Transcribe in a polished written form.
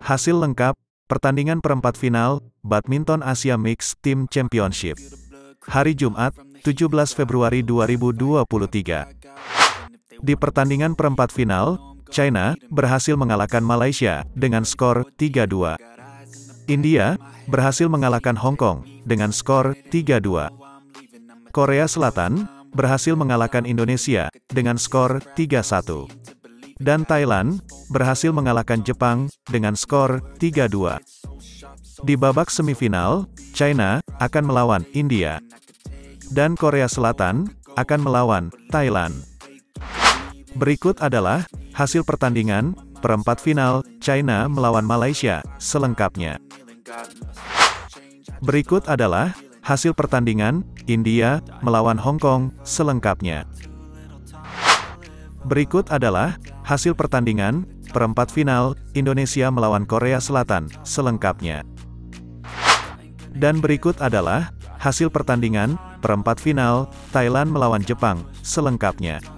Hasil lengkap, pertandingan perempat final, Badminton Asia Mixed Team Championship. Hari Jumat, 17 Februari 2023. Di pertandingan perempat final, China berhasil mengalahkan Malaysia dengan skor 3-2. India berhasil mengalahkan Hong Kong dengan skor 3-2. Korea Selatan berhasil mengalahkan Indonesia dengan skor 3-1. Dan Thailand berhasil mengalahkan Jepang dengan skor 3-2. Di babak semifinal, China akan melawan India. Dan Korea Selatan akan melawan Thailand. Berikut adalah hasil pertandingan perempat final China melawan Malaysia selengkapnya. Berikut adalah hasil pertandingan India melawan Hong Kong selengkapnya. Berikut adalah hasil pertandingan perempat final Indonesia melawan Korea Selatan selengkapnya. Dan berikut adalah hasil pertandingan perempat final Thailand melawan Jepang selengkapnya.